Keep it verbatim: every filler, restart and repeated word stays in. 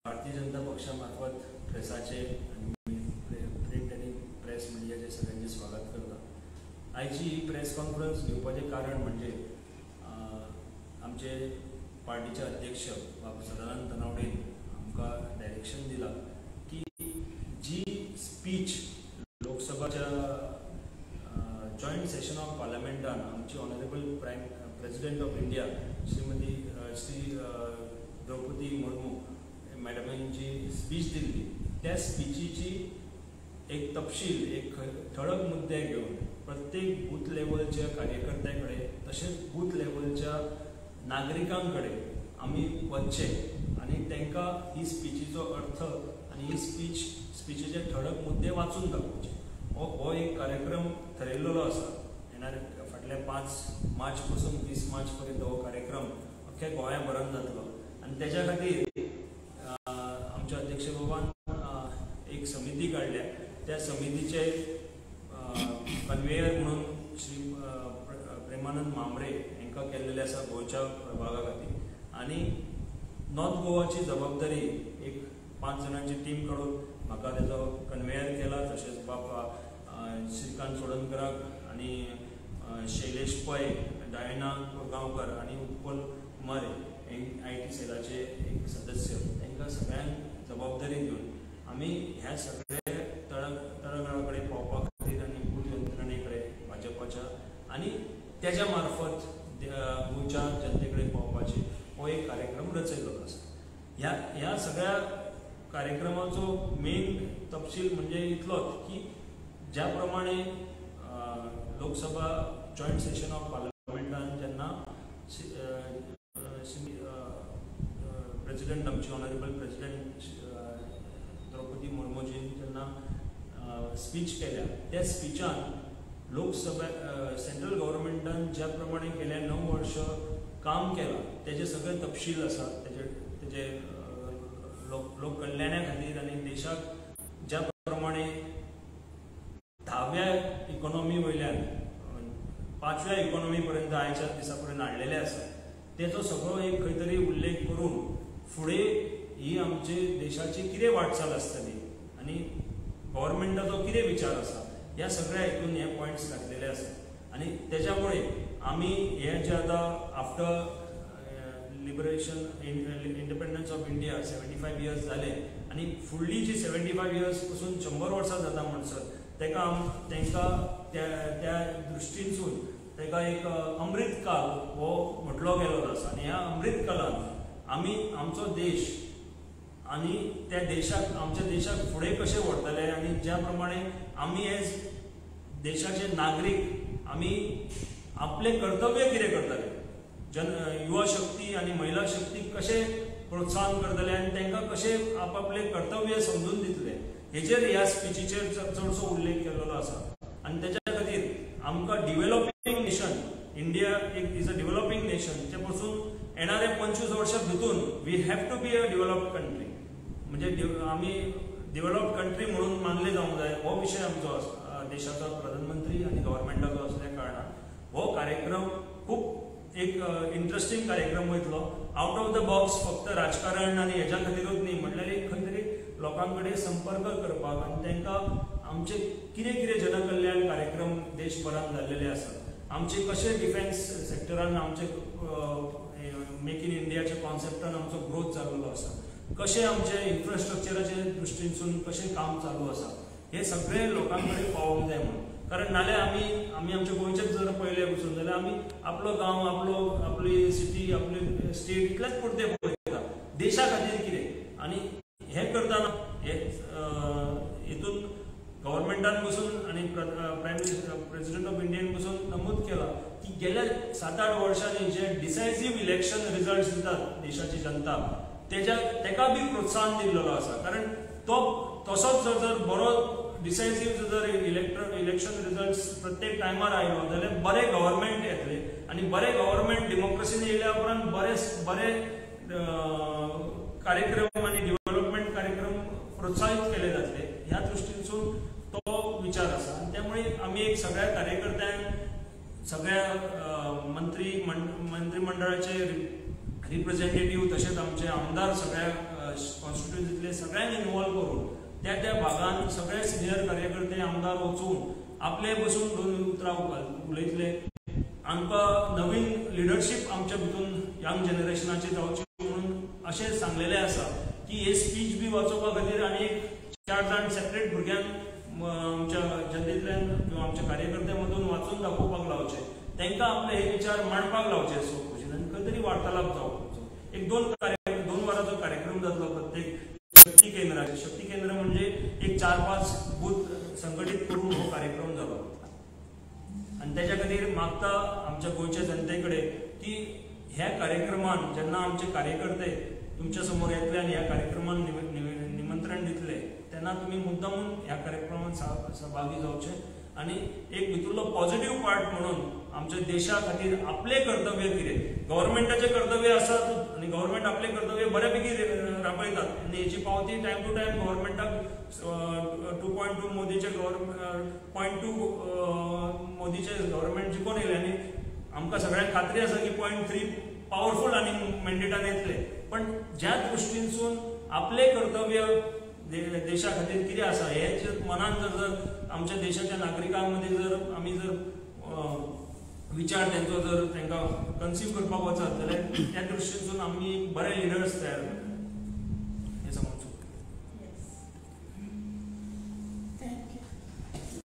Bharatiya Janata पक्षामार्फत प्रेसाचे print आणि press मिडियाचे सगळ्यांचे स्वागत करता। आयची ही प्रेस कॉन्फरन्स घेवपाचें कारण म्हणजे आमचे पार्टीचे अध्यक्ष बाबा सदानंद तनावडेन आमकां डायरेक्शन दिला की जी स्पीच लोकसभाच्या जॉइंट सेशन ऑफ पार्लमेंटान आमची honourable prime president of India Shrimati Shri Droupadi Murmu मॅडमांची स्पीच दिल्ली, त्या स्पीचीची एक तपशील एक ठळक मुद्दे घेऊन प्रत्येक बूथ लेवलच्या कार्यकर्त्याकडे तसेच बूथ लेवलच्या नागरिकांकडे आम्ही वचचे आणि त्यांना ही स्पीचीचो अर्थ आणि ही स्पीच स्पीचीचे ठळक मुद्दे वाचून दाखोवचे। हो हो एक कार्यक्रम ठरयल्लो आसा। येणारे फाटल्या पांच मार्च पासून वीस मार्च पर्यंत हो कार्यक्रम अख्ख्या गोंयाभरांत जातलो आणि त्याच्या खातीर आमच्या अध्यक्ष बाबान एक समिती काढल्या। त्या समितीचे कन्वेयर म्हणून श्री प्रेमानंद मांबरे हांकां केल्लेले आसा गोंयच्या प्रभागा खातीर आणि नॉर्थ गोवाची जबाबदारी एक पांच जाणांची टीम काडून म्हाका तेजो कन्वेयर केला। तशेंच बाबा श्रीकांत सोडनकराक आणि शैलेश पै, डायना कोरगांवकर आणि उत्पल कुमार आय टी सेलाचे एक सदस्य तांकां सगळ्यांक जबाबदारी दिवन आमी ह्या सगळ्या तळ तळागाळा कडेन पावपा खातीर आनी बूथ यंत्रणे कडेन भाजपाच्या आनी त्याच्या मार्फत गोंयच्या जनते कडेन पावपाचे हो एक कार्यक्रम रचयल्लो आसा। ह्या ह्या सगळ्या कार्यक्रमाचो मेन तपशील म्हणजे इतलोच की ज्या प्रमाणे लोकसभा जॉइंट सेशन ऑफ पार्लमेंटान जेन्ना प्रेसिडेंट आमची ऑनरेबल प्रेसिडेंट द्रौपदी मुर्मूजी जेन्ना स्पीच केल्या त्या स्पीचान लोकसभा सेंट्रल गव्हर्मेंटान ज्या प्रमाणे गेल्या णव वर्ष काम केलां तेजे सगळे तपशील आसा। तेजे तेजे लोक लोक कल्याणा खातीर आनी देशाक ज्या प्रमाणे धाव्या इकॉनॉमी वयल्यान पांचव्या इकॉनॉमी पर्यंत आयच्या दिसा पर्यंत हाडलेले आसा तेचो सगळो एक खंय तरी उल्लेख करून फुडें ही आमचे देशाची कितें वाटचाल आसतली आनी गव्हर्मेंटाचो कितें विचार आसा ह्या सगळ्या हेतून हे पॉयंट्स घातलेले आसा। आनी त्याच्यामुळे आमी हे जे आतां after liberation independence of India seventy five years जाले आनी फुडली जी सेव्हन्टी फायव्ह इयर्स पासून शंबर वर्सां जाता म्हणसर तेका तेंकां त्या त्या दृश्टीनसून तेका एक अमृत काल हो म्हटलो गेलो आसा आणि ह्या अमृत कालान आमी आमचो देश आणि त्या देशाक आमच्या देशाक फुडें कशें व्हरतले आनी ज्या प्रमाणे आमी एज देशाचे नागरीक आमी आपले कर्तव्य कितें करतले, जन युवा शक्ती आणि महिला शक्ती कशें प्रोत्साहन करतले आनी तांकां कशें आपापले कर्तव्य समजून दितले हेचेर ह्या स्पीचीचेर चडसो उल्लेख केल्लो आसा। आनी त्याच्या खातीर आमकां डिवेलॉपिंग नेशन इंडिया एक इज अ डिवेलॉपिंग नेशन ते पासून येणारे पंचवीस वर्षां भितून we have to be a developed country म्हणजे आमी डिवेलॉप्ड कंट्री म्हणून मानले जावंक जाय हो विशय आमचो देशाचो प्रधानमंत्री आनी गव्हर्मेंटाचो असल्या कारणान हो कार्यक्रम खूब एक इंटरेस्टिंग कार्यक्रम वयतलो। आउट ऑफ द बॉक्स फक्त राजकारण आनी हेच्या खातीरूच न्ही म्हणल्यार एक खंय तरी लोकां कडेन संपर्क करपाक आनी तांकां आमचे कितें कितें जनकल्याण कार्यक्रम देशभरांत जाल्लेले आसात, आमचे कशें डिफेन्स सेक्टरान आमचे मेक इन इंडियाच्या कॉन्सेप्टान आमचो ग्रोथ जाल्लो आसा, कशें आमचे इन्फ्रास्ट्रक्चराचे दृश्टीनसून कशें काम चालू आसा हे सगळे लोकां कडेन पावोंक जाय म्हणून। कारण नाल्यार आमी आमी आमच्या गोंयचेच जर पयले वचून जाल्यार आमी आपलो गांव आपलो आपली सिटी आपली स्टेट इतलेच पुरते पळयता, देशा खातीर कितें आनी हे करतना हे हितून गव्हर्मेंटान बसून आणि प्रायम प्रेसिडेंट ऑफ इंडियान बसून नमूद केला की गेल्या सात आठ वर्षांनी जे डिसायसिव्ह इलेक्शन रिजल्ट दितात देशाची जनता तेच्या तेका बी प्रोत्साहन दिल्लो आसा। कारण तो तसोच जर जर बरो डिसायसिव्ह जर इलेक्ट्र इलेक्शन रिजल्ट प्रत्येक टायमार आयलो जाल्यार बरे गव्हर्मेंट येतले आणि बरे गव्हर्मेंट डेमोक्रेसीन येयल्या उपरांत बरे बरे कार्यक्रम आणि डेव्हलपमेंट कार्यक्रम प्रोत्साहित केले जातले ह्या दृष्टीनसून तो विचार आसा। त्यामुळे आमी एक सगळ्या कार्यकर्त्यांक सगळ्या मंत्री मंत्रिमंडळाचे रिप्रेझेंटेटिव्ह तसेच आमचे आमदार सगळ्या कॉन्स्टिट्युएंसी कॉन्स्टिट्युएन्सीतले सगळ्यांनी इन्वॉल्व करून त्या त्या भागात सगळे सिनियर कार्यकर्ते आमदार वचून आपले बसून दोन उतरां उलयतले. आमकां नवीन लिडरशीप आमच्या भितून यंग जनरेशनाची जावची म्हणून अशें सांगलेलें आसा की हे स्पीच बी वाचोवपा खातीर आनी एक चार जाण सेपरेट भुरग्यांक आमच्या जनतेंतल्यान किंवा आमच्या कार्यकर्त्यां मदून वाचून दाखोवपाक लावचे, तांकां आपले हे विचार मांडपाक लावचे. सो आनी खंय तरी वार्तालाप जावपाचो. एक दोन कार्य दोन वरांचो कार्यक्रम जातलो प्रत्येक शक्ती केंद्राचे. शक्ती केंद्र म्हणजे एक चार पाच बूथ संघटीत करून हो कार्यक्रम जालो. आणि त्याच्या खातीर मागता आमच्या गोंयच्या जनते कडेन की ह्या कार्यक्रमान जेन्ना आमचे कार्यकर्ते तुमच्या समोर येतले आनी ह्या कार्यक्रमान निमंत्रण दितले तेन्ना तुमी मुद्दामून ह्या कार्यक्रमात सहभागी जावचे. आणि एक भितरलो पॉझिटिव्ह पार्ट म्हणून आमच्या देशा खातीर आपले कर्तव्य कितें, गव्हर्मेंटाचे कर्तव्य आसात आनी गव्हर्मेंट आपले कर्तव्य बऱ्यापैकी राबयतात आनी हेची पावती टायम टू टायम गव्हर्मेंटाक टू पॉयंट टू मोदीचे गव्हर्मेंट पॉयंट टू मोदीचे गव्हर्मेंट जिखून येयले आनी आमकां सगळ्यांक खात्री आसा की पॉयंट थ्री पावरफूल आनी मॅन्डेटान येतले. पण ज्या दृश्टीनसून आपले कर्तव्य देशा खातीर कितें आसा हे जर मनान जर जर आमच्या देशाच्या नागरिकांमध्ये जर आमी जर विचार तेंचो जर तांकां कन्सीव करपाक वचत जाल्यार त्या दृश्टीनसून आमी बरे लिडर्स तयार करतात.